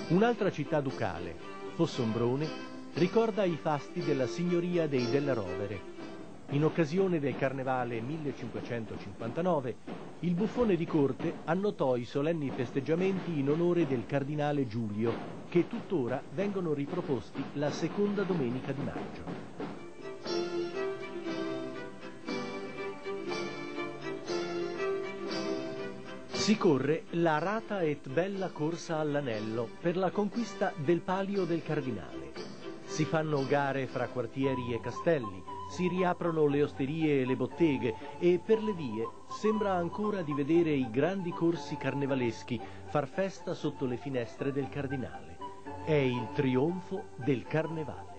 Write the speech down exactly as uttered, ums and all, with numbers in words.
Un'altra città ducale, Fossombrone, ricorda i fasti della signoria dei Della Rovere. In occasione del Carnevale millecinquecentocinquantanove, il buffone di corte annotò i solenni festeggiamenti in onore del cardinale Giulio, che tuttora vengono riproposti la seconda domenica di maggio. Si corre la rata et bella corsa all'anello per la conquista del palio del Cardinale. Si fanno gare fra quartieri e castelli, si riaprono le osterie e le botteghe e per le vie sembra ancora di vedere i grandi corsi carnevaleschi far festa sotto le finestre del Cardinale. È il trionfo del Carnevale.